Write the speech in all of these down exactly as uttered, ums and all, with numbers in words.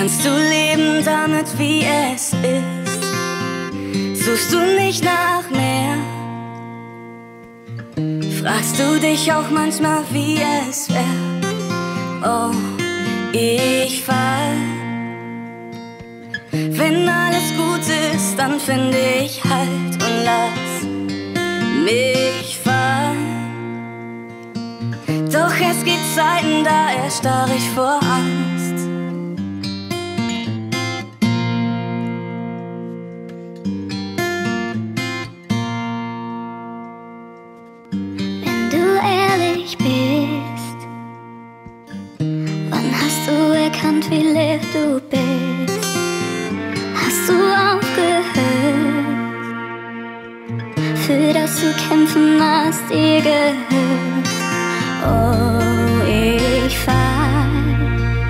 Kannst du leben damit, wie es ist? Suchst du nicht nach mehr? Fragst du dich auch manchmal, wie es wär? Oh, ich fall. Wenn alles gut ist, dann finde ich Halt und lass mich fallen. Doch es gibt Zeiten, da erstarr ich vor Angst. Wenn du ehrlich bist, wann hast du erkannt, wie leer du bist? Hast du aufgehört, für das zu kämpfen, was dir gehört? Oh, ich fall.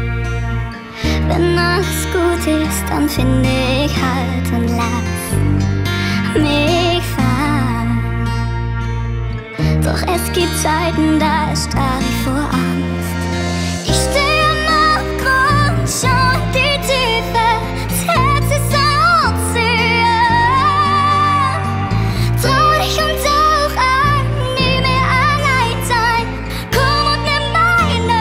Wenn alles gut ist, dann finde ich Halt und lass mich fallen. Doch es gibt Zeiten, da erstarr ich vor Angst. Ich stehe am Abgrund, schau in die Tiefe, das Herz ist ein Ozean. Trau dich und tauch ein, nie mehr allein sein. Komm und nimm meine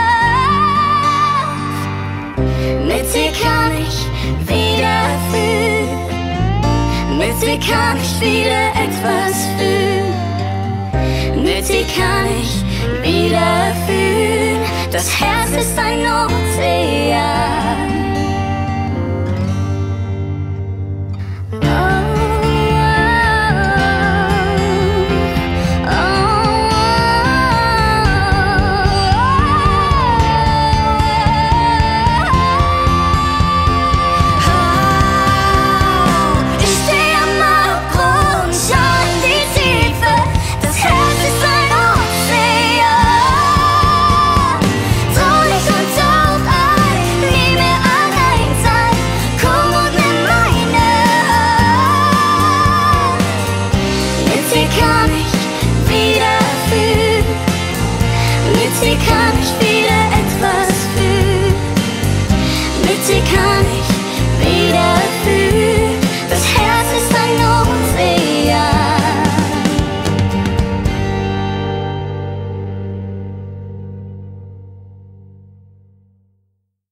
Hand. Mit dir kann ich wieder fühlen, mit dir kann ich wieder etwas fühlen. Mit dir kann ich wieder fühlen, das Herz ist ein Ozean.